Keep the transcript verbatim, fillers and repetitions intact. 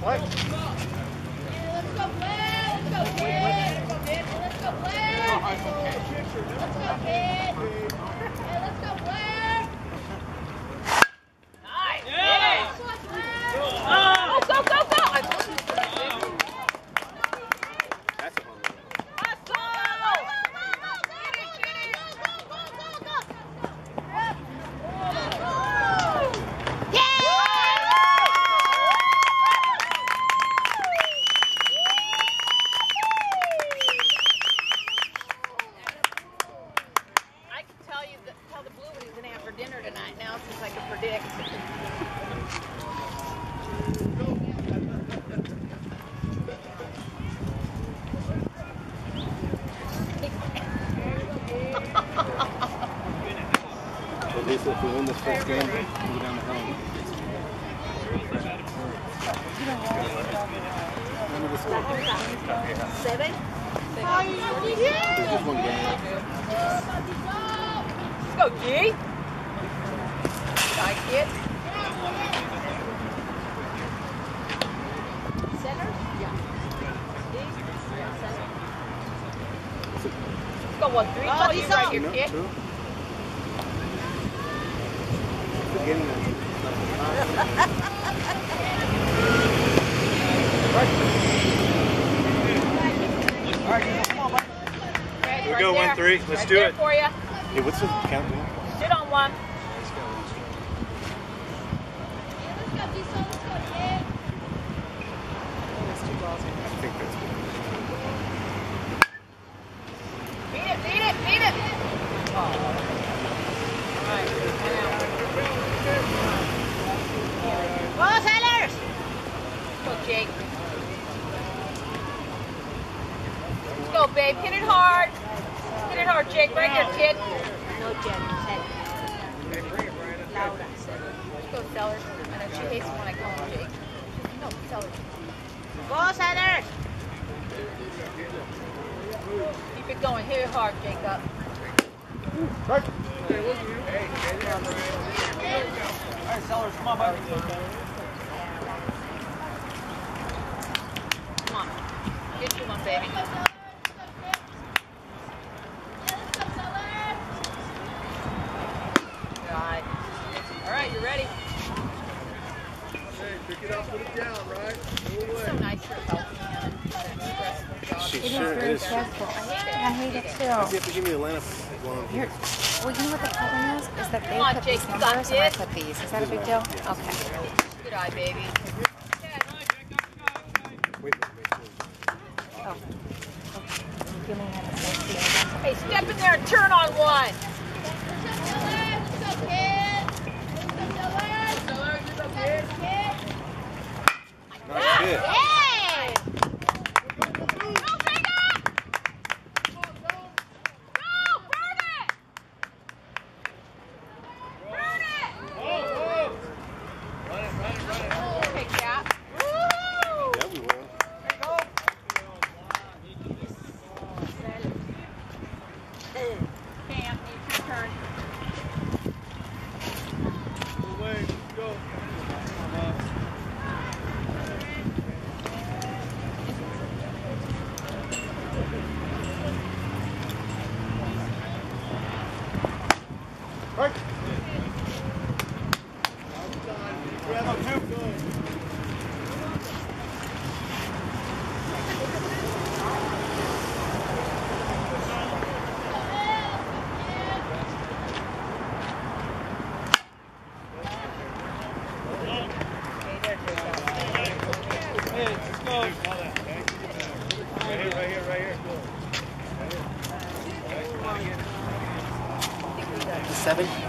What? Let's go play! Let's go kid! Let's go play! Let's go kid! Hey, let's go play! Nice! Yeah! Go, go, go, go! I told you to play. That's a home run. Let's go! Dinner tonight now since I can predict. At least if we win this first game, we'll go down the home. Seven? There's just one game. Let's go, G! Like it. Center? Yeah. Yeah, center. Let's go one three. Oh, he's right here, kid. Beginning of Here we go, one three. Let's right do there it. For you. Hey, what's the count doing? Sit on one. Beat it, beat it, beat it! Oh. All right, now. Go, Sailors! Go, Jake. Let's go, babe. Hit it hard. Hit it hard, Jake. Right there, kid. No, Jen. Laura. Let's go, Sellers. I know she hates when I call him Jake. No, Sellers. Go, Sellers! Keep it going. Hit it hard, Jacob. Right. All right, Sellers, come on, buddy. Come on. Get you one, baby. Right. All right, you ready? Hey, pick it up, put it down, right? It's so nice for helping him in that stressful job. She It is sure very is. stressful. I hate it You too. have to give me the lineup one. Here, well, you know what the problem is? Is that they Come on, put Jake, these you got numbers and I this. put these. Is that a big deal? Okay. Good eye, baby. Wait, wait, Oh. Okay. Give me that. Hey, step in there and turn on one. Nice hit. Hey! Go, Vega! Go, burn it! Burn it! Okay, Cap. Woo! Yeah, we will. Cam, it's your turn. Away, go. Right. Hey, let's go. Right here, right here, right here. Seven.